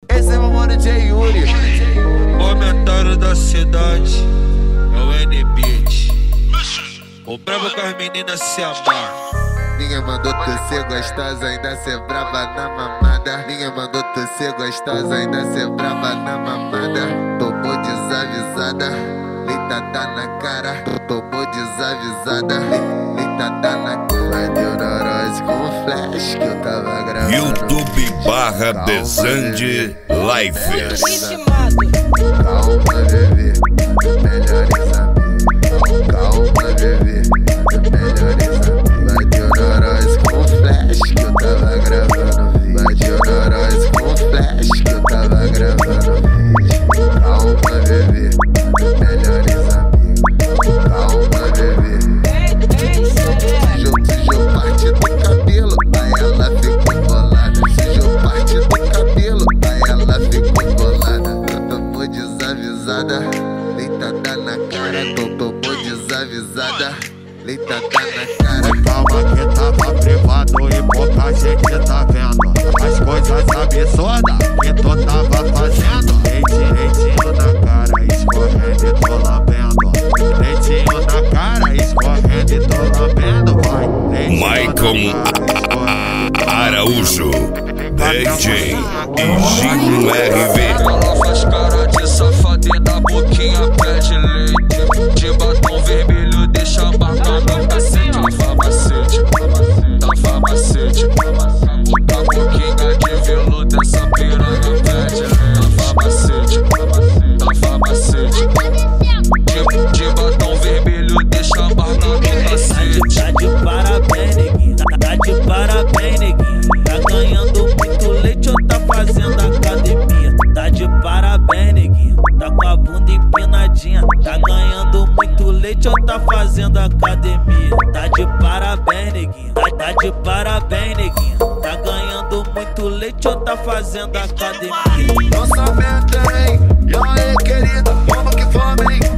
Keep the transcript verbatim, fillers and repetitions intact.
Esse é o mano de Yuri. Comentário da cidade é o N-Beat. O brabo com as meninas se amar. Ninguém mandou tu ser gostosa, ainda ser brava na mamada. Ninguém mandou tu ser gostosa, ainda ser brava na mamada. Tomou desavisada, leitada na cara. Tomou desavisada, leitada na cara. Deu neurose com flash que eu tava gravando. YouTube barra Desande Lives. Calma, bebê, melhores amigos. Calma, bebê, melhores amigos. Bateu neurose com flash que eu tava gravando vídeo. Bateu neurose com flash que eu tava gravando vídeo. Calma, bebê, melhores amigos. Calma, bebê. Se eu partir do cabelo, aí ela ficou bolada. Se eu partir do cabelo, aí ela ficou bolada. Tomou desavisada, leitada na cara. Tomou desavisada, leitada na cara. Calma que tava privado e pouca gente tá vendo as coisas absurdas que tu tava fazendo. Leitinho na cara, escorrendo e tô lambendo. Leitinho na cara, escorrendo e tô lambendo. Vai, Maicon Araújo, D J e Gino R V. Ela faz cara de safada e na boquinha pede leite. De batom vermelho deixa a marca no cacete. Tafa macete, tafa macete. Da boquinha de veludo dessa piranha pede leite. Tafa macete, tafa macete. De, de batom vermelho deixa a marca no cacete. Tá de parabéns, neguinho. Tá, tá de parabéns, neguinho. Tá ganhando muito leite ou tá fazendo academia? Tá de parabéns, neguinho. Tá com a bunda empinadinha. Tá ganhando muito leite ou tá fazendo academia? Tá de parabéns, neguinho. Tá, tá de parabéns, neguinho. Tá ganhando muito leite ou tá fazendo academia? Lançamento, hein? E aí, querida, vamos que vamos, hein?